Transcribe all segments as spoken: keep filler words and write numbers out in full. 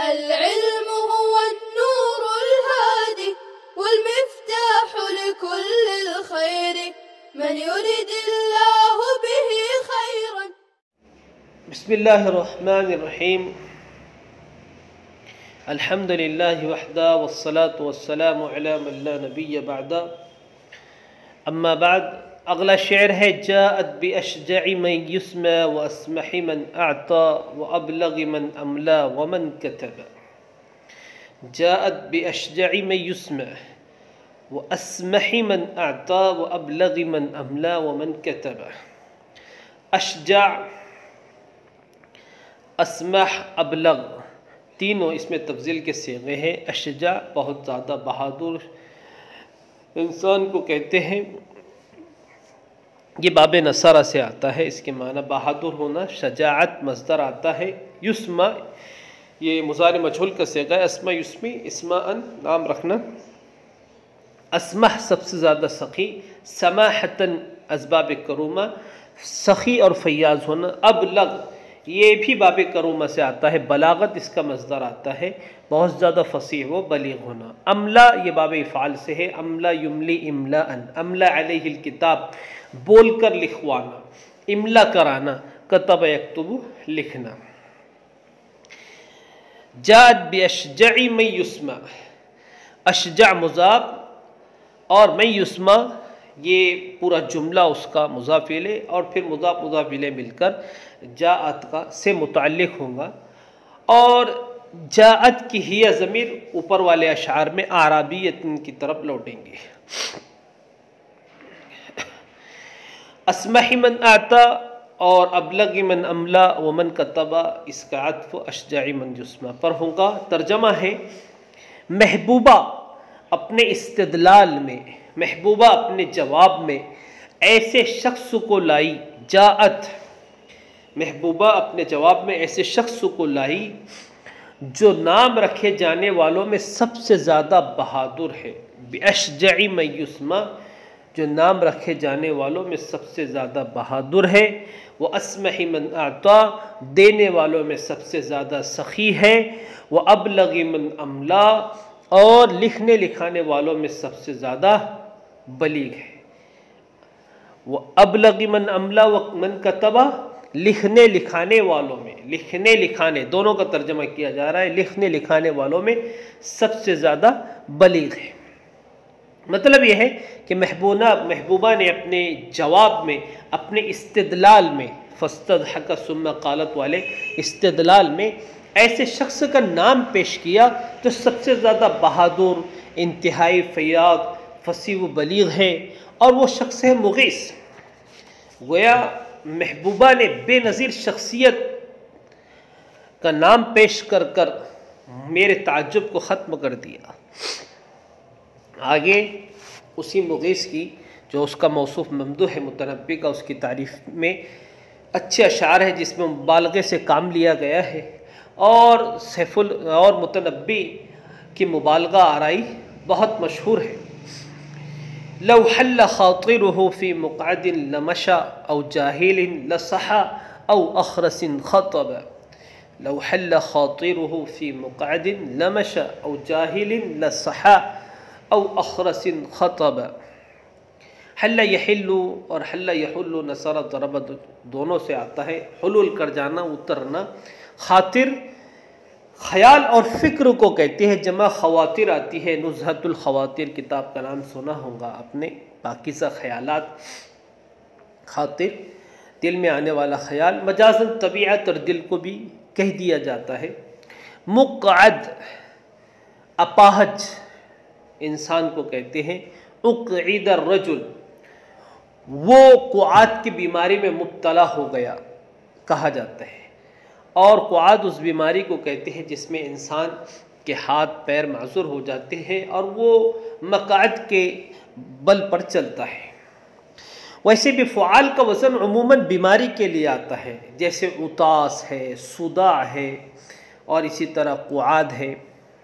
العلم هو النور الهادي والمفتاح لكل الخير من يرد الله به خيرا. بسم الله الرحمن الرحيم. الحمد لله وحده والصلاة والسلام على من ला नबी بعد. अम्मा बाद अगला शेर है जाअत बिअशजअ मन युस्मा व अस्मह मन अअता व अबलग मन अमला व मन कतब. जाअत बिअशजअ मन युस्मा व अस्मह मन अअता व अबलग मन अमला व मन कतब. अशजा, अस्मह, अबलग तीनों इसमें तफजील के सीगे हैं। अशजा बहुत ज़्यादा बहादुर इंसान को कहते हैं। ये बाब नसारा से आता है, इसके माना बहादुर होना। शजाअत मस्दर आता है। युस्मा ये मुज़ारे मजहूल का सीगा है। अस्मा युस्मी, इस्मा अन नाम रखना। अस्मह सबसे ज़्यादा सखी। समाहतन असबाब करूमा, सखी और फैयाज होना। अबलग ये भी बाब करूमा से आता है। बलागत इसका मस्दर आता है, बहुत ज़्यादा फसीह व बलीग होना। अमला ये बाब इफ़ाल से है। अमला युमली इमला अन, अमला अलैहिल किताब बोल कर लिखवाना, इमला कराना, कतब यक्तुबु लिखना। जाअत बिअशजअ मन युस्मा, अशजा मुज़ाफ और मन युस्मा ये पूरा जुमला उसका मुज़ाफ इलैह और फिर मुज़ाफ मुज़ाफ इलैह मिलकर जाअत का से मुतअल्लिक़ होगा। और जाअत की हिया ज़मीर ऊपर वाले अशार में आराबियत की तरफ लौटेंगे। अस्मह मन आता और अबलग मन अमला व मन कतबा, इसका अत्फ़ अशजा मन युस्मा पर होगा। तर्जमा है महबूबा अपने इस्तिदलाल में, महबूबा अपने जवाब में ऐसे शख्स को लाई। जाअत महबूबा अपने जवाब में ऐसे शख्स को लाई जो नाम रखे जाने वालों में सबसे ज़्यादा बहादुर है। बिअशजअ मन युस्मा जो नाम रखे जाने वालों में सबसे ज़्यादा बहादुर है। वो अस्मह मन आता देने वालों में सबसे ज़्यादा सखी है। वह अबलग मन अमला और लिखने लिखाने वालों में सबसे ज़्यादा बलीग है। वह अबलग मन अमला व मन कतबा लिखने लिखाने वालों में, लिखने लिखाने दोनों का तर्जमा किया जा रहा है। लिखने लिखाने वालों में सबसे ज़्यादा बलीग है। मतलब यह है कि महबूबा महबूबा ने अपने जवाब में, अपने इस्तिदलाल में, फस्तदहक सुम्मा क़ालत वाले इस्तिदलाल में ऐसे शख्स का नाम पेश किया जो सबसे ज़्यादा बहादुर, इंतहाई फ़याद, फसीह व बलीग है। और वो शख्स है मुग़ीस। गोया महबूबा ने बेनज़ीर शख्सियत का नाम पेश कर कर मेरे ताज्जुब को ख़त्म कर दिया। आगे उसी मुग़ीस की जो उसका मौसूफ़ ममदूह है मुतनब्बी का, उसकी तारीफ़ में अच्छे अशार है जिसमें मुबालगे से काम लिया गया है। और सैफुल और मुतनब्बी की मुबालगा आराई बहुत मशहूर है। लौ हल्ल खातिरुहु फ़ी मुक़अदिन लमशा औ जाहिलिन लसहा औ अख़रसिन ख़तब. लौ हल्ल खातिरुहु फ़ी मुक़अदिन लमशा औ जाहिलिन लसहा औ अख़रसिन ख़तब. हल्ला यहिल्लु और हल्ला यहुल्लु नसरा ज़रब दोनों से आता है। हुलूल कर जाना, उतरना। खातिर ख़याल और फ़िक्र को कहते हैं। जमा ख़वातिर आती है। नुज़हतुल ख़वातिर किताब का नाम सुना होगा आपने। पाकीज़ा ख़यालात, खातिर दिल में आने वाला ख़याल। मजाज़न तबीयत और दिल को भी कह दिया जाता है। मुक़अद अपाहज इंसान को कहते हैं। उक़इद रजुल वो कुआद की बीमारी में मुब्तला हो गया कहा जाता है। और कुआद उस बीमारी को कहते हैं जिसमें इंसान के हाथ पैर माज़ूर हो जाते हैं और वो मक़अद के बल पर चलता है। वैसे भी फ़ुआल का वज़न उमूमन बीमारी के लिए आता है, जैसे उतास है, सुदा है और इसी तरह कुआद है।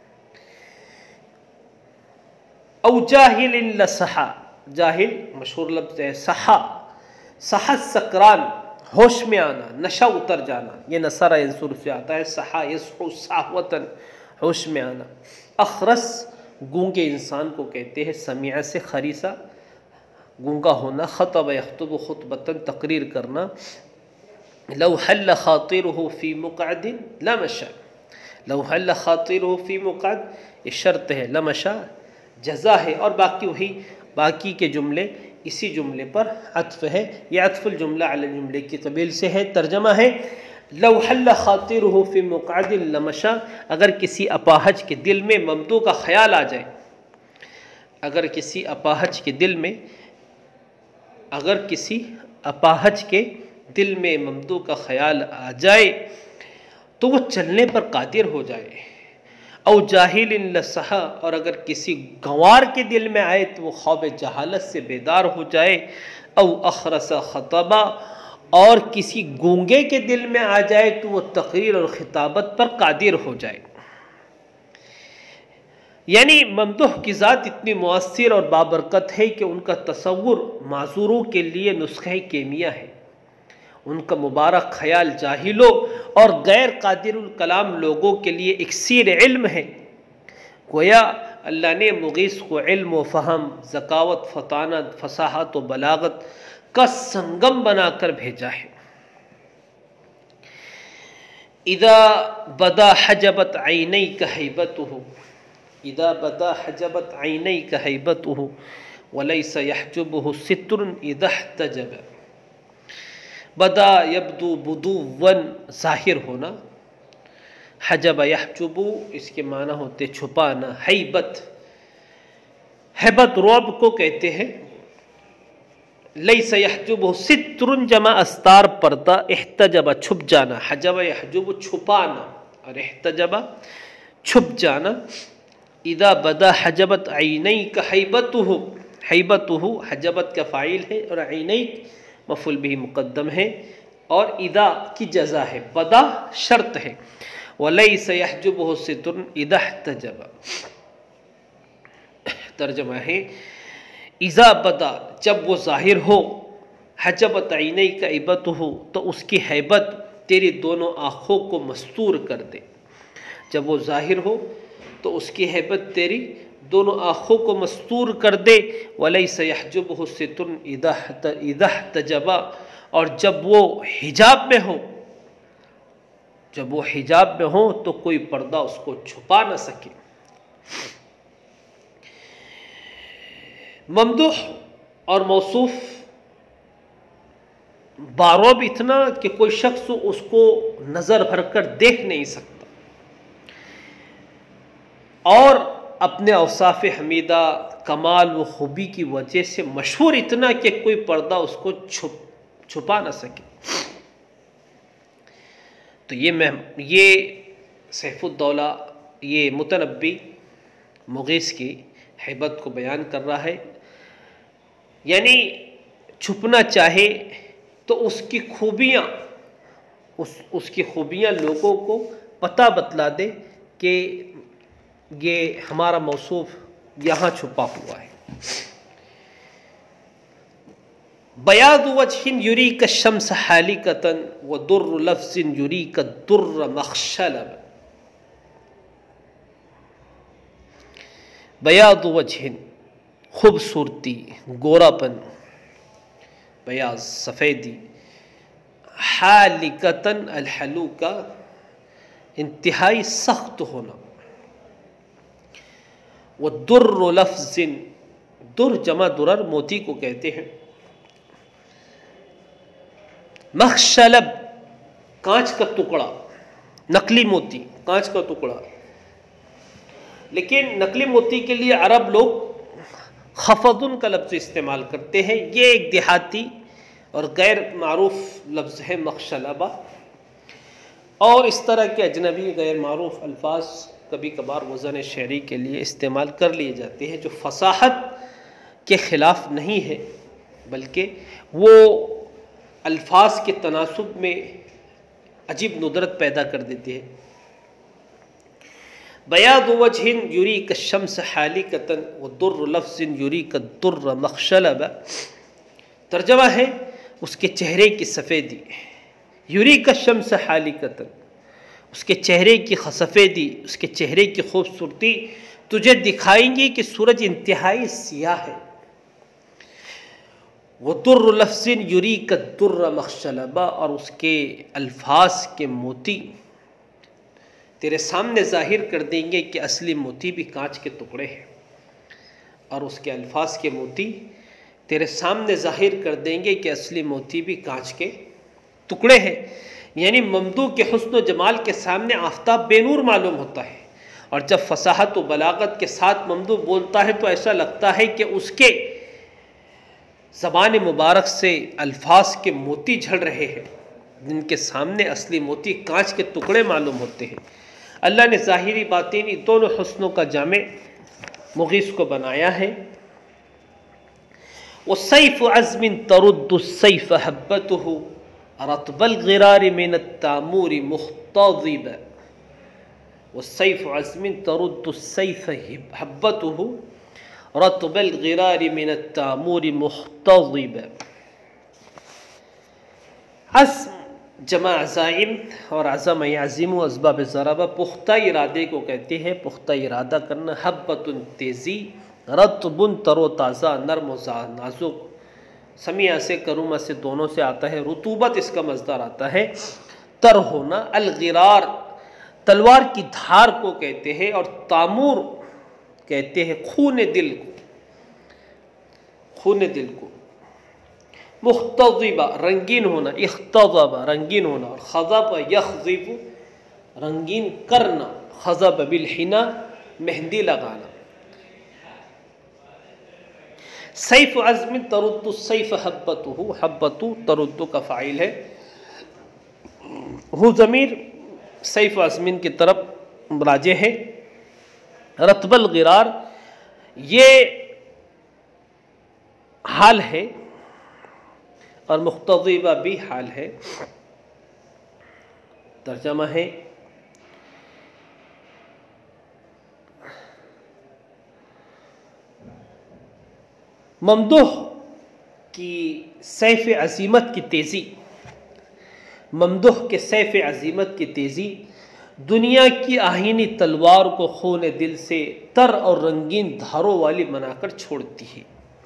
औ जाहिलिन लसहा, जाहिल मशहूर लफ्ज़ है। सहा, सहा सकरान होश में आना, नशा उतर जाना, ये नसरा यंसुर से आता है। सहा यसहु साहवतन, होश में आना। अखरस गूंगे इंसान को कहते हैं, समिया से खरीसा, गूंगा होना। खतब यख्तुब खुतबतन, तकरीर करना। लौ हल्ल खातिरुहु फी मुक़अदिन लमशा, लौ हल्ल खातिरुहु फी मुक़अद, ये शर्त है, लमशा जज़ा है, और बाकी वही बाकी के जुमले इसी जुमले पर अत्फ है। यह अत्फुल जुमला अल जुमले की कबील से है। तर्जमा है लौ हल्ल खातिरुहु फी मुक़अदिन लमशा, अगर किसी अपाहज के दिल में ममदू का ख्याल आ जाए, अगर किसी अपाहज के दिल में अगर किसी अपाहज के दिल में ममदू का ख्याल आ जाए तो वो चलने पर कादिर हो जाए। औ जाहिलिन लसहा, और अगर किसी गंवार के दिल में आए तो वो ख्वाब जहालत से बेदार हो जाए। औ अखरस खतबा, और किसी गूंगे के दिल में आ जाए तो वो तकरीर और खिताबत पर कादिर हो जाए। यानी ममदूह की ज़ात इतनी मुअस्सिर और बाबरकत है कि उनका तसव्वुर माज़ूरों के लिए नुस्खे केमिया है। उनका मुबारक ख्याल जाहिलों और गैर कादिरुल कलाम लोगों के लिए इक्सीर इल्म है। गोया अल्लाह ने मुगीस को इल्म व फ़हम, ज़कावत, फ़तानत, फसाहत व बलागत का संगम बनाकर भेजा है। इदा बदा हजबत ऐनई का हैबतुहु, इदा बदा हजबत ऐनई का हैबतुहु वलैसा यहजुबुहु सित्रुन इदा इहतजब। बदा यब्दू बुदुवन, ज़ाहिर होना। हजब यहजुबु, इसके माना होते छुपाना। हैबत, हैबत रौब को कहते हैं। लैसा यहजुबु सित्रुन, जमा अस्तार, पर्दा। इहतजब, छुप जाना। हजब यहजुबु, छुपाना, और इहतजब, छुप जाना। इदा बदा हजबत ऐनई का हैबतुहु, हैबतुहु हजबत का फ़ाइल है और ऐनई मफ़ूल बिही मुक़द्दम है, और इदा की जज़ा है। बदा शर्त है। वलैसा यहजुबुहु सित्रुन इदा इहतजब। तर्जमा है इज़ा बदा, जब वो ज़ाहिर हो, हजबत ऐनई का हैबतुहु, तो उसकी हैबत तेरी दोनों आँखों को मस्तूर कर दे। जब वो ज़ाहिर हो तो उसकी हैबत तेरी दोनों आँखों को मस्तूर कर दे। वलैसा यहजुबुहु सित्रुन इदा इहतजब, और जब वो हिजाब में हो, जब वो हिजाब में हो तो कोई पर्दा उसको छुपा न सके। ममदूह और मौसूफ बारोब इतना कि कोई शख्स उसको नज़र भरकर देख नहीं सकता, और अपने औसाफ हमीदा, कमाल व खूबी की वजह से मशहूर इतना कि कोई पर्दा उसको छुप छुपा न सके। तो ये मैं ये सैफुद्दौला, ये मुतनब्बी मुगीस की हैबत को बयान कर रहा है। यानी छुपना चाहे तो उसकी खूबियाँ, उस उसकी खूबियाँ लोगों को पता बतला दे कि ये हमारा मौसूफ यहाँ छुपा हुआ है। बयादु वजहिन युरीक शम्स हालिकतन व दुर्र लफ्ज़िन युरीक दुर्र मखशलब। बयादु वजहिन, खूबसूरती, गोरापन, बयाज सफ़ेदी। हालिकतन, अलहलूका, इंतहाई सख्त होना। वो दुर्र लफ्ज़िन, दुर जमा दुरर, मोती को कहते हैं। मखशलब, कांच का टुकड़ा, नकली मोती, कांच का टुकड़ा। लेकिन नकली मोती के लिए अरब लोग खफदुन का लफ्ज़ इस्तेमाल करते हैं। ये एक देहाती और गैर मारूफ लफ्ज़ है मखशलबा, और इस तरह के अजनबी गैर मारूफ अल्फाज कभी कभार वज़न शेरी के लिए इस्तेमाल कर लिए जाते हैं, जो फसाहत के ख़िलाफ़ नहीं है, बल्कि वो अल्फाज के तनासुब में अजीब नुदरत पैदा कर देते हैं। बयादु वजहिन युरीक शम्स हालिकतन व दुर्र लफ्ज़िन युरीक दुर्र मखशलब। तर्जमा है उसके चेहरे की सफ़ेदी, यूरी का शम्स हालिकतन, उसके चेहरे की सफ़ेदी, उसके चेहरे की खूबसूरती तुझे दिखाएंगे कि सूरज इंतहाई सियाह है। वो तुर्र लफ्ज़िन यूरी का तुर्र मखशलबा, और उसके अल्फाज के मोती तेरे सामने ज़ाहिर कर देंगे कि असली मोती भी कांच के टुकड़े हैं, और उसके अल्फाज के मोती तेरे सामने ज़ाहिर कर देंगे कि असली मोती भी कांच के टुकड़े हैं। यानी ममदू के हुस्न व जमाल के सामने आफताब बेनूर मालूम होता है, और जब फसाहत व बलागत के साथ ममदू बोलता है तो ऐसा लगता है कि उसके ज़बान मुबारक से अल्फाज के मोती झड़ रहे हैं, जिनके सामने असली मोती कांच के टुकड़े मालूम होते हैं। अल्लाह ने ज़ाहिरी बातिनी दोनों हुस्नों का जामे मुगीस को बनाया है। वो सैफ़ अज़्मिन तरुद्दुस्सैफ़ हब्बतुहु रत्बल ग़िरार मिन तामूरी मुख्तज़िब, वो सैफ़ अज़्मिन तरुद्दुस्सैफ़ हब्बतुहु रत्बल ग़िरार मिन तामूरी मुख्तज़िब। अज़्म जमा अज़ाइम, और अज़म याज़िमु असबाब ज़रबा पुख्ता इरादे को कहते हैं, पुख्ता इरादा करना। हब्बतुन तेज़ी, रत्बुन तरो ताज़ा, नर्म नाजुक, समिया से करुमा से दोनों से आता है, रुतूबत इसका मज़दार आता है, तर होना। अलगिरार तलवार की धार को कहते हैं, और तामूर कहते हैं खून दिल को, खून दिल को। मुख्तज़िबा रंगीन होना, इख्तज़बा रंगीन होना, और खज़ब यख्ज़िबु रंगीन करना, खज़ब बिलहिना मेहंदी लगाना। सैफ़ अज़्मिन तरुद्दु सैफ़ हब्बतुहु, हब्बतु तरुद्दु का फ़ाइल है, हु ज़मीर सैफ़ अज़्मिन की तरफ राजे है। रत्बल ग़िरार ये हाल है, और मुख्तज़िबा भी हाल है। तर्जमा है ममदूह की सैफ़ अज़ीमत की तेज़ी, ममदूह के सैफ़ अज़ीमत की तेज़ी दुनिया की आहीनी तलवार को खून दिल से तर और रंगीन धारों वाली बनाकर छोड़ती है।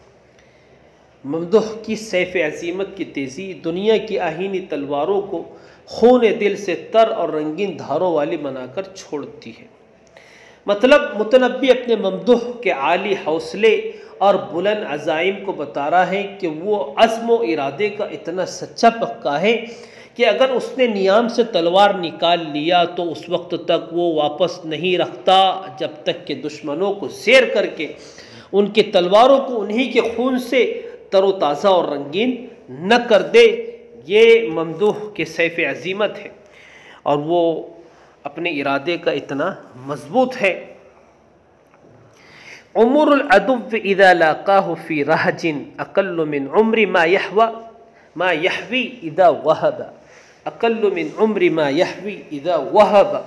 ममदूह की सैफ़ अज़ीमत की तेज़ी दुनिया की आहीनी तलवारों को खून दिल से तर और रंगीन धारों वाली बनाकर छोड़ती है। मतलब मुतनब्बी अपने ममदूह के आली हौसले और बुलंद अज़ाइम को बता रहा है कि वो अज़्म व इरादे का इतना सच्चा पक्का है कि अगर उसने नियाम से तलवार निकाल लिया तो उस वक्त तक वो वापस नहीं रखता जब तक कि दुश्मनों को ज़ेर करके उनकी तलवारों को उन्हीं के खून से तरोताज़ा और रंगीन न कर दे। ये ममदूह के सैफ़ अज़ीमत है, और वो अपने इरादे का इतना मजबूत है। उमरुल अदुव्व इज़ा लाक़ाहु फ़ी रहजिन अक़ल्लु मिन उम्रि मा यहवा मा यहवी इज़ा वहबा, अक़ल्लु मिन उम्रि मा यहवी इज़ा वहबा।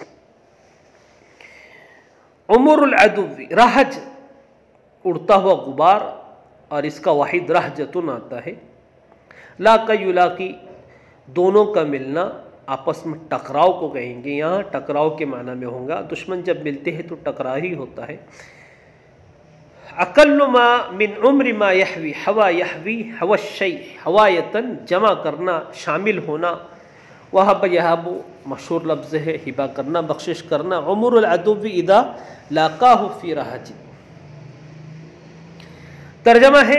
उमरुल अदुव्व रहज उड़ता हुआ गुबार, और इसका वाहिद रहजतुन आता है। लाक़ा युलाक़ी दोनों का मिलना, आपस में टकराव को कहेंगे, यहाँ टकराव के माना में होगा। दुश्मन जब मिलते हैं तो टकराव ही होता है। अक़ल्लु मा मिन उम्रि मा यहवी, हवा यहवी हवा शै, हवायतन जमा करना, शामिल होना। वहब यहबु मशहूर लफ्ज़ है, हिबा करना, बख्शिश करना। उमरुल अदुव्व इज़ा लाक़ाहु फ़ी रहजिन, तर्जमा है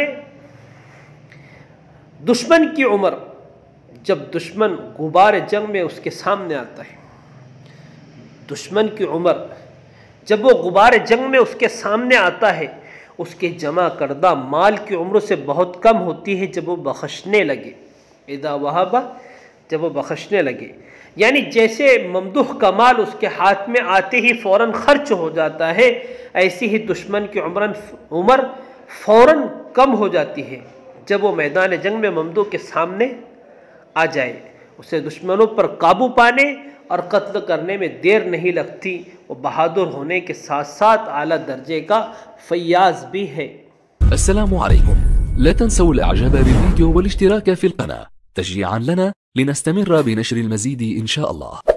दुश्मन की उम्र, जब दुश्मन गुबार जंग में उसके सामने आता है, दुश्मन की उम्र जब वो गुबार जंग में उसके सामने आता है, उसके जमा करदा माल की उम्र से बहुत कम होती है जब वो बख्शने लगे। इदा वहाबा, जब वो बख्शने लगे, यानी जैसे ममदूह का माल उसके हाथ में आते ही फ़ौरन खर्च हो जाता है, ऐसी ही दुश्मन की उम्र उम्र फ़ौरन कम हो जाती है जब वो मैदान जंग में ममदूह के सामने आ जाए। उसे दुश्मनों पर काबू पाने और कत्ल करने में देर नहीं लगती। वो बहादुर होने के साथ साथ आला दर्जे का फैयाज भी है। अस्सलामु अलैकुम। لا تنسوا الإعجاب بالفيديو والاشتراك في القناة تشجيعا لنا لنستمر بنشر المزيد إن شاء الله.